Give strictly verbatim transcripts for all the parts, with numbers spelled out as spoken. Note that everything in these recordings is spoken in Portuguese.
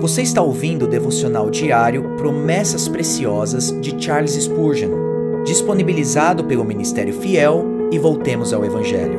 Você está ouvindo o devocional diário Promessas Preciosas de Charles Spurgeon, disponibilizado pelo Ministério Fiel e Voltemos ao Evangelho.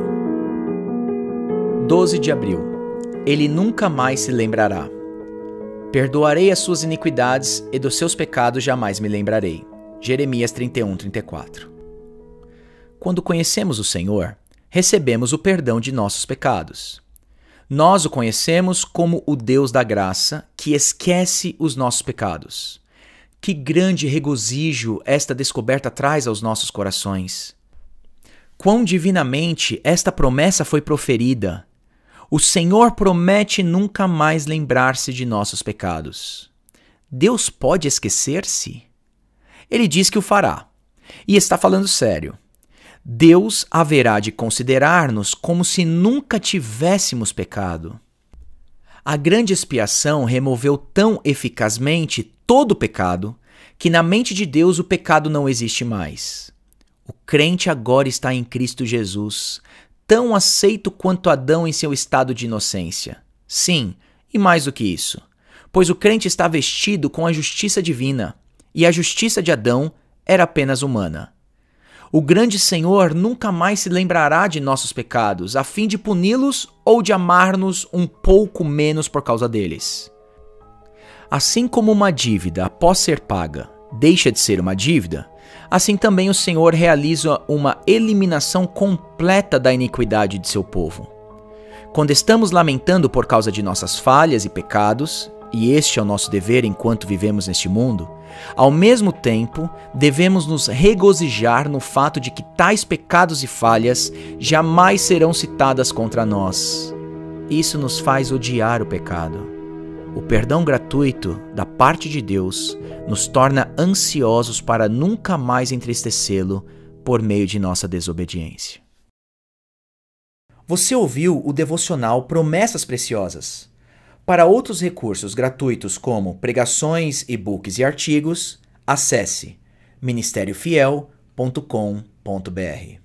doze de abril. Ele nunca mais se lembrará. Perdoarei as suas iniquidades e dos seus pecados jamais me lembrarei. Jeremias trinta e um, trinta e quatro. Quando conhecemos o Senhor, recebemos o perdão de nossos pecados. Nós o conhecemos como o Deus da graça, que esquece os nossos pecados. Que grande regozijo esta descoberta traz aos nossos corações. Quão divinamente esta promessa foi proferida. O Senhor promete nunca mais lembrar-se de nossos pecados. Deus pode esquecer-se? Ele diz que o fará. E está falando sério. Deus haverá de considerar-nos como se nunca tivéssemos pecado. A grande expiação removeu tão eficazmente todo o pecado que na mente de Deus o pecado não existe mais. O crente agora está em Cristo Jesus, tão aceito quanto Adão em seu estado de inocência. Sim, e mais do que isso, pois o crente está vestido com a justiça divina, e a justiça de Adão era apenas humana. O grande Senhor nunca mais se lembrará de nossos pecados, a fim de puni-los ou de amar-nos um pouco menos por causa deles. Assim como uma dívida, após ser paga, deixa de ser uma dívida, assim também o Senhor realiza uma eliminação completa da iniquidade de seu povo. Quando estamos lamentando por causa de nossas falhas e pecados, e este é o nosso dever enquanto vivemos neste mundo, ao mesmo tempo, devemos nos regozijar no fato de que tais pecados e falhas jamais serão citadas contra nós. Isso nos faz odiar o pecado. O perdão gratuito da parte de Deus nos torna ansiosos para nunca mais entristecê-lo por meio de nossa desobediência. Você ouviu o devocional Promessas Preciosas. Para outros recursos gratuitos como pregações, e-books e artigos, acesse ministério fiel ponto com ponto br.